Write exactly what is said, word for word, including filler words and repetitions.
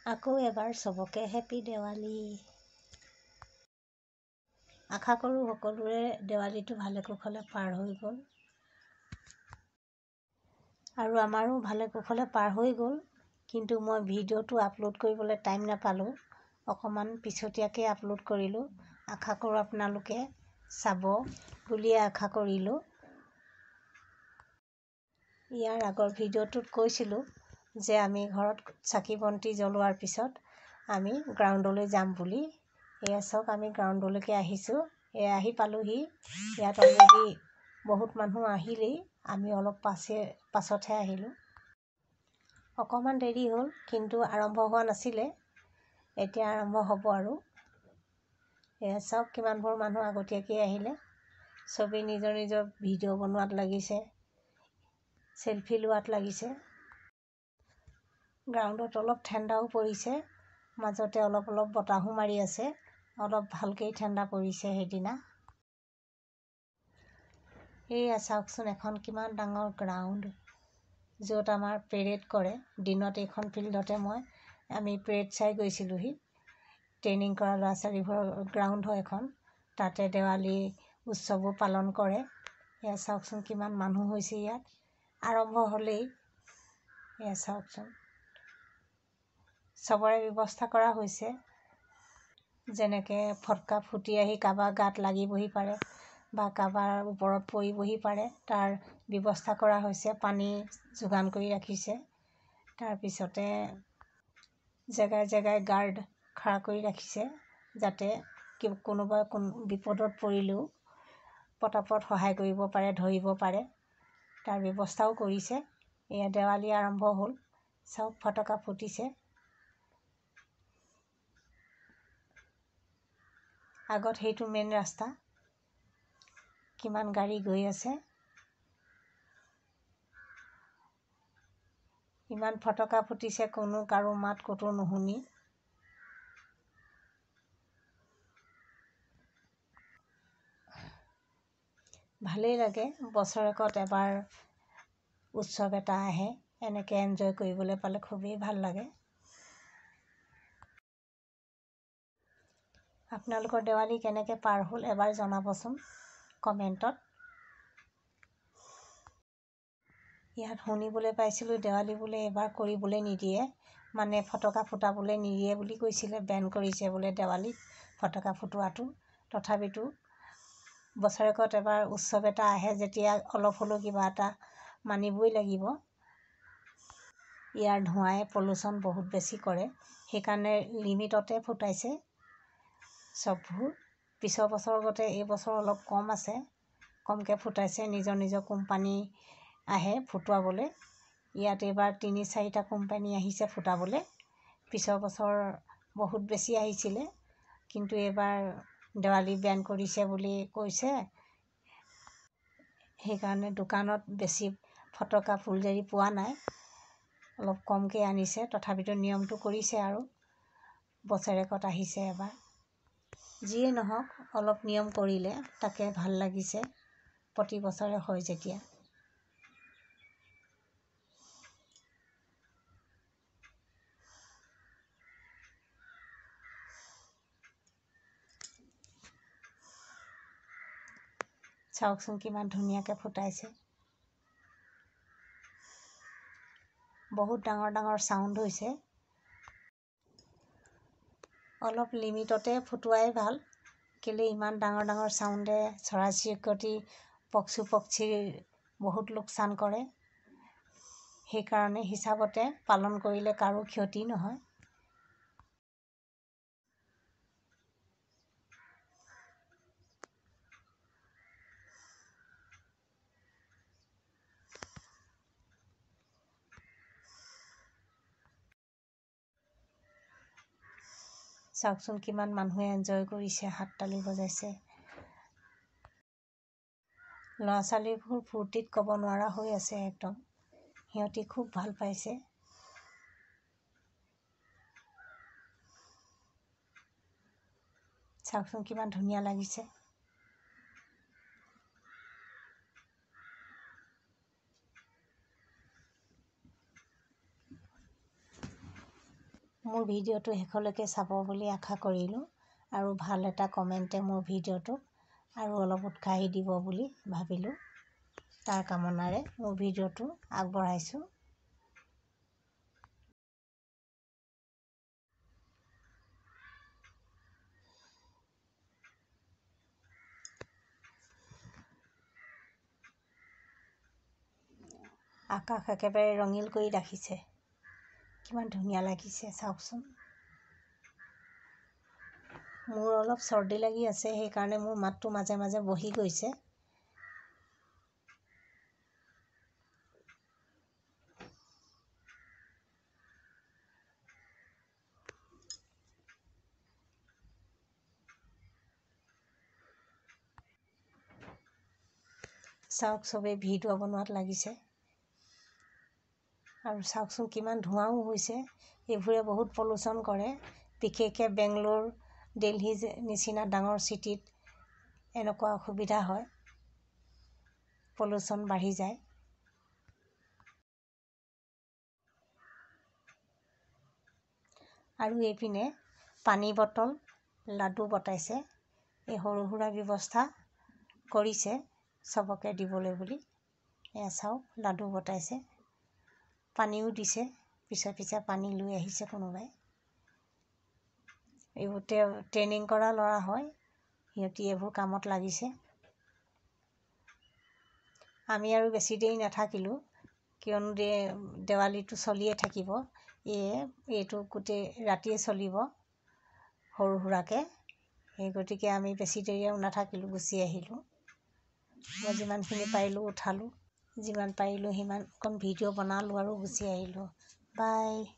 আকৌ এবাৰ চবকে হেপী দেৱালী। আশা কৰোঁ সকলোৰে দেৱালীটো ভালে কুশলে পাৰ হৈ গ'ল আৰু আমাৰো ভালে কুশলে পাৰ হৈ গ'ল। কিন্তু মই ভিডিঅ'টো আপলোড কৰিবলৈ টাইম নাপালোঁ, অকণমান পিছতীয়াকৈ আপলোড কৰিলোঁ। আশা কৰোঁ আপোনালোকে চাব বুলিয়ে আশা কৰিলোঁ। ইয়াৰ আগৰ ভিডিঅ'টোত কৈছিলোঁ যে আমি ঘৰত চাকি বন্তি জ্বলোৱাৰ পিছত আমি গ্ৰাউণ্ডলৈ যাম বুলি। এয়া চাওক, আমি গ্ৰাউণ্ডলৈকে আহিছোঁ। এয়া আহি পালোহি। ইয়াত অলৰেডি বহুত মানুহ আহিলেই, আমি অলপ পাছে পাছতহে আহিলোঁ। অকণমান দেৰি হ'ল, কিন্তু আৰম্ভ হোৱা নাছিলে। এতিয়া আৰম্ভ হ'ব আৰু। এয়া চাওক, কিমানবোৰ মানুহ আগতীয়াকৈ আহিলে। চবেই নিজৰ নিজৰ ভিডিঅ' বনোৱাত লাগিছে, চেলফি লোৱাত লাগিছে। গ্ৰাউণ্ডত অলপ ঠাণ্ডাও পৰিছে, মাজতে অলপ অলপ বতাহো মাৰি আছে। অলপ ভালকেই ঠাণ্ডা পৰিছে সেইদিনা। এইয়া চাওকচোন, এখন কিমান ডাঙৰ গ্ৰাউণ্ড, য'ত আমাৰ পেৰেড কৰে। দিনত এইখন ফিল্ডতে মই আমি পেৰেড চাই গৈছিলোঁহি। ট্ৰেইনিং কৰা ল'ৰা ছোৱালীবোৰৰ গ্ৰাউণ্ড হয় এখন। তাতে দেৱালী উৎসৱো পালন কৰে। এয়া চাওকচোন, কিমান মানুহ হৈছে ইয়াত। আৰম্ভ হ'লেই। এয়া চাওকচোন, চবৰে ব্যৱস্থা কৰা হৈছে। যেনেকৈ ফটকা ফুটি আহি কাৰোবাৰ গাত লাগিবহি পাৰে বা কাৰোবাৰ ওপৰত পৰিবহি পাৰে, তাৰ ব্যৱস্থা কৰা হৈছে। পানী যোগান কৰি ৰাখিছে। তাৰপিছতে জেগাই জেগাই গাৰ্ড খাৰা কৰি ৰাখিছে, যাতে কোনোবা কোনো বিপদত পৰিলেও পটাপট সহায় কৰিব পাৰে, ধৰিব পাৰে। তাৰ ব্যৱস্থাও কৰিছে। এয়া দেৱালী আৰম্ভ হ'ল। চাওক, ফটকা ফুটিছে। আগত সেইটো মেইন ৰাস্তা। কিমান গাড়ী গৈ আছে। ইমান ফটকা ফুটিছে, কোনো কাৰো মাত ক'তো নুশুনি। ভালেই লাগে, বছৰেকত এবাৰ উৎসৱ এটা আহে। এনেকৈ এনজয় কৰিবলৈ পালে খুবেই ভাল লাগে। আপোনালোকৰ দেৱালী কেনেকৈ পাৰ হ'ল এবাৰ জনাবচোন কমেণ্টত। ইয়াত শুনিবলৈ পাইছিলোঁ দেৱালী বোলে এইবাৰ কৰিবলৈ নিদিয়ে, মানে ফটকা ফুটাবলৈ নিদিয়ে বুলি কৈছিলে। বেন কৰিছে বোলে দেৱালীত ফটকা ফুটোৱাটো। তথাপিতো বছৰেকত এবাৰ উৎসৱ এটা আহে যেতিয়া, অলপ হ'লেও কিবা এটা মানিবই লাগিব। ইয়াৰ ধোঁৱাই পলিউশ্যন বহুত বেছি কৰে, সেইকাৰণে লিমিটতে ফুটাইছে চববোৰ। পিছৰ বছৰৰ গতে এই বছৰ অলপ কম আছে, কমকৈ ফুটাইছে। নিজৰ নিজৰ কোম্পানী আহে ফুটুৱাবলৈ। ইয়াত এইবাৰ তিনি চাৰিটা কোম্পানী আহিছে ফুটাবলৈ। পিছৰ বছৰ বহুত বেছি আহিছিলে, কিন্তু এইবাৰ দেৱালী বেন কৰিছে বুলি কৈছে। সেইকাৰণে দোকানত বেছি ফটকা ফুলজাৰি পোৱা নাই, অলপ কমকৈ আনিছে। তথাপিতো নিয়মটো কৰিছে আৰু, বছৰেকত আহিছে এবাৰ। যিয়ে নহওক, অলপ নিয়ম কৰিলে তাকে ভাল লাগিছে, প্ৰতি বছৰে হয় যেতিয়া। চাওকচোন, কিমান ধুনীয়াকৈ ফুটাইছে। বহুত ডাঙৰ ডাঙৰ চাউণ্ড হৈছে। অলপ লিমিটতে ফুটোৱাই ভাল, কেলৈ ইমান ডাঙৰ ডাঙৰ চাউণ্ডে চৰাই চিৰিকটি, পশু পক্ষীৰ বহুত লোকচান কৰে। সেইকাৰণে হিচাপতে পালন কৰিলে কাৰো ক্ষতি নহয়। চাওকচোন, কিমান মানুহে এনজয় কৰিছে, হাত তালি বজাইছে। ল'ৰা ছোৱালীবোৰ ফূৰ্তিত ক'ব নোৱাৰা হৈ আছে একদম। সিহঁতি খুব ভাল পাইছে। চাওকচোন, কিমান ধুনীয়া লাগিছে। মোৰ ভিডিঅ'টো শেষলৈকে চাব বুলি আশা কৰিলোঁ আৰু ভাল এটা কমেণ্টে মোৰ ভিডিঅ'টোক আৰু অলপ উৎসাহী দিব বুলি ভাবিলোঁ। তাৰ কামনাৰে মোৰ ভিডিঅ'টো আগবঢ়াইছোঁ। আকাশ একেবাৰে ৰঙিল কৰি ৰাখিছে, কিমান ধুনীয়া লাগিছে চাওকচোন। মোৰ অলপ চৰ্দি লাগি আছে, সেইকাৰণে মোৰ মাতটো মাজে মাজে বহি গৈছে। চাওক, চবেই ভিডিঅ' বনোৱাত লাগিছে আৰু চাওকচোন কিমান ধোঁৱাও হৈছে। এইবোৰে বহুত পলুশ্যন কৰে, বিশেষকৈ বেংগলোৰ, দিল্লী নিচিনা ডাঙৰ চিটিত এনেকুৱা অসুবিধা হয়, পলুশ্যন বাঢ়ি যায়। আৰু এইপিনে পানী বটল, লাডু বটাইছে। এই সৰু সুৰা ব্যৱস্থা কৰিছে চবকে দিবলৈ বুলি। এয়া চাওক, লাডু বটাইছে, পানীও দিছে, পিছে পিছে পানী লৈ আহিছে কোনোবাই। এইবোৰ ট্ৰেইনিং কৰা ল'ৰা হয়, সিহঁতি এইবোৰ কামত লাগিছে। আমি আৰু বেছি দেৰি নাথাকিলোঁ, কিয়নো দে দেৱালীটো চলিয়ে থাকিব। এই এইটো গোটেই ৰাতিয়ে চলিব সৰু সুৰাকৈ। সেই গতিকে আমি বেছি দেৰি আৰু নাথাকিলোঁ, গুচি আহিলোঁ। মই যিমানখিনি পাৰিলোঁ উঠালোঁ, যিমান পাৰিলোঁ সিমান অকণ ভিডিঅ' বনালোঁ আৰু গুচি আহিলোঁ। বাই।